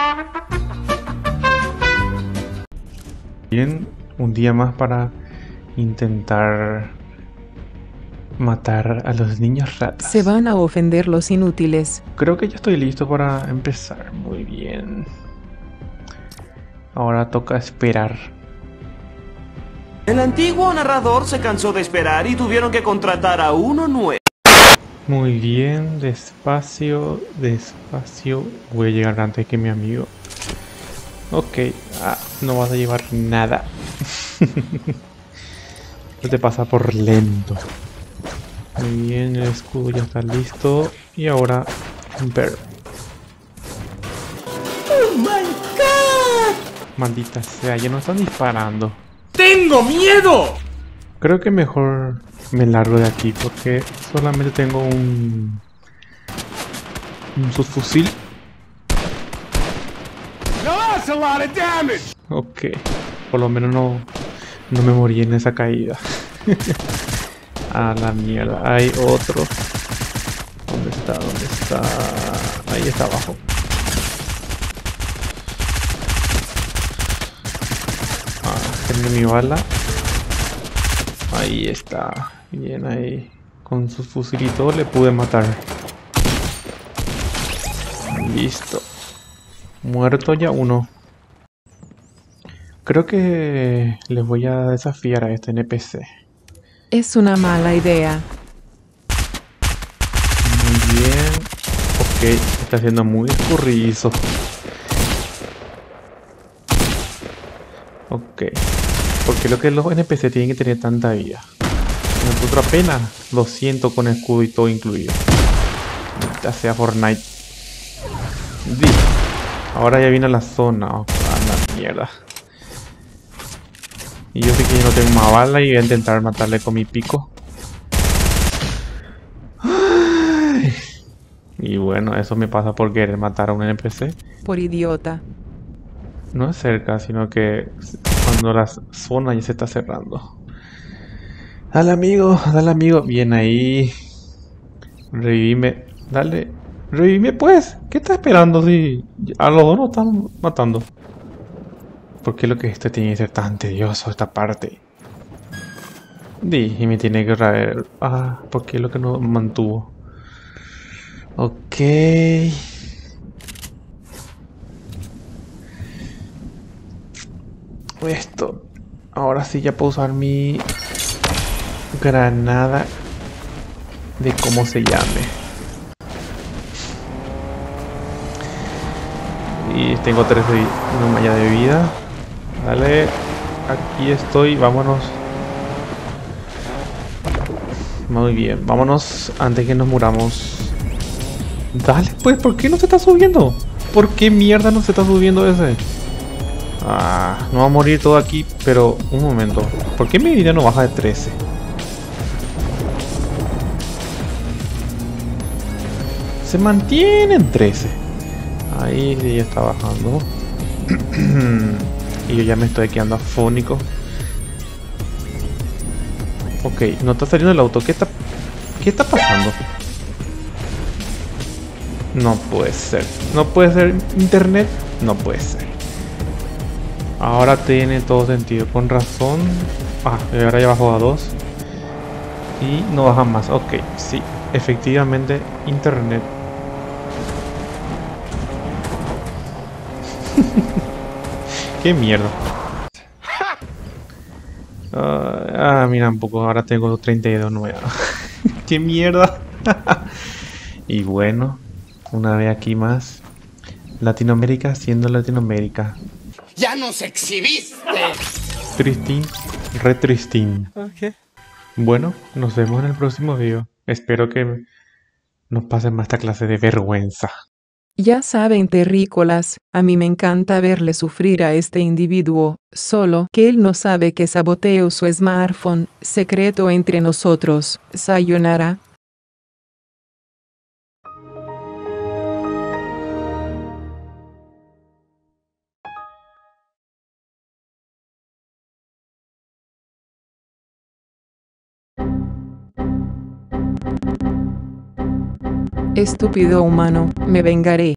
Bien, un día más para intentar matar a los niños ratas. Se van a ofender los inútiles. Creo que ya estoy listo para empezar. Muy bien. Ahora toca esperar. El antiguo narrador se cansó de esperar y tuvieron que contratar a uno nuevo. Muy bien, despacio, despacio. Voy a llegar antes que mi amigo. Ok, no vas a llevar nada. No te pasa por lento. Muy bien, el escudo ya está listo. Y ahora, ver. ¡Oh, my God! Maldita sea, ya no están disparando. ¡Tengo miedo! Creo que mejor me largo de aquí porque solamente tengo un subfusil. Ok, por lo menos no me morí en esa caída. A la mierda, hay otro. ¿Dónde está? ¿Dónde está? Ahí está abajo. Tiene mi bala. Ahí está. Bien ahí. Con su fusilito le pude matar. Listo. Muerto ya uno. Creo que les voy a desafiar a este NPC. Es una mala idea. Muy bien. Ok, está siendo muy escurridizo. Ok. Porque lo que los NPC tienen que tener tanta vida. Nosotros apenas 200 con escudo y todo incluido. Ya sea Fortnite. Ahora ya viene a la zona. Oh, a la mierda. Y yo sé que yo no tengo más bala y voy a intentar matarle con mi pico. Ay. Y bueno, eso me pasa por querer matar a un NPC. Por idiota. No es cerca, sino que cuando la zona ya se está cerrando. Dale amigo, dale amigo. Bien ahí. Revivime. Dale. Revivime pues. ¿Qué estás esperando si a los dos nos están matando? ¿Por qué lo que esto tiene que ser tan tedioso esta parte? Y me tiene que traer. ¿Por qué lo que no mantuvo? Ok. Esto. Ahora sí ya puedo usar mi granada de cómo se llame. Y tengo 13 una malla de vida. Dale. Aquí estoy. Vámonos. Muy bien. Vámonos antes que nos muramos. Dale pues. ¿Por qué no se está subiendo? ¿Por qué mierda no se está subiendo ese? No va a morir todo aquí. Pero un momento. ¿Por qué mi vida no baja de 13? Se mantiene en 13. Ahí sí ya está bajando. Y yo ya me estoy quedando afónico. Ok, no está saliendo el auto. ¿Qué está pasando? No puede ser. No puede ser internet. No puede ser. Ahora tiene todo sentido. Con razón. Ahora ya bajó a 2. Y no baja más. Ok, sí. Efectivamente, internet. Qué mierda. Mira un poco. Ahora tengo 32 nuevas. Qué mierda. Y bueno, una vez aquí más. Latinoamérica siendo Latinoamérica. ¡Ya nos exhibiste! Tristín, re tristín. Okay. Bueno, nos vemos en el próximo video. Espero que nos pasen más esta clase de vergüenza. Ya saben, terrícolas, a mí me encanta verle sufrir a este individuo, solo que él no sabe que saboteo su smartphone, secreto entre nosotros. Sayonara. Estúpido humano, me vengaré.